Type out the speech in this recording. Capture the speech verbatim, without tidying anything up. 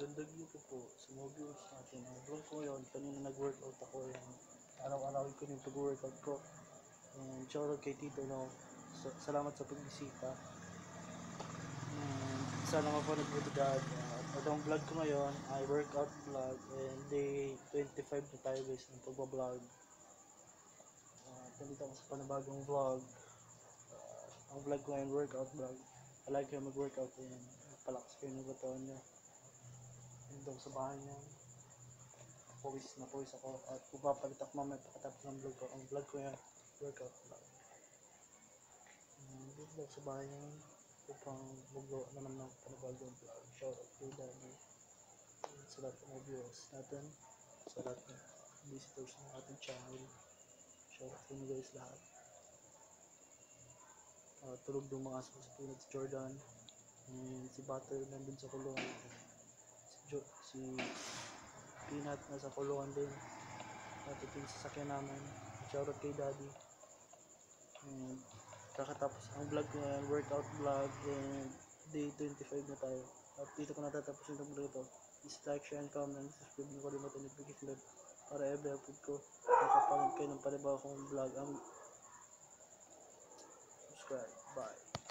Magandang gabi po sa mga viewers natin. Ang vlog ko ngayon, kanina nag-workout ako. Yan. Araw-arawin ko yung pag-workout ko. And shoutout kay Tito, no? So, salamat sa pagbisita. And sana mapanood mo ito dad. Uh, itong vlog ko ngayon ay workout vlog. And day twenty-five na tayo guys ng pagbablog. Uh, nandito ako sa panibagong vlog. Uh, ang vlog ko ngayon, workout vlog. Palagi kayo mag-workout. Ayan. Palakas kayo ng katawan nyo. Doon sa bahay niya, pawis na pawis ako at pupapalit ako mamaya pagkatapos ng vlog ko. Ang vlog ko yan, workout vlog. Um, dito daw sa bahay niya, upang maggawa naman ng panibagong vlog. Shoutout kay Daddy sa lahat ng mga viewers natin, sa lahat ng visitors ng ating channel. Shoutout kay mga guys lahat. Uh, tulog ng mga aso sa Pinat Jordan, and si Butter nandun sa kulungan. Jo, si Peanut nasa kulungan din. At ito yung sasakyan namin. Shoutout kay Daddy. And kakatapos ang vlog ko ngayon, workout vlog, and day twenty-five na tayo. At dito ko natatapos yung vlog ito. Please like, share, and comment. Subscribe nyo ko rin natin yung bigit para every upload ko makapanood kayo ng panibago kong vlog. Ang subscribe. Bye.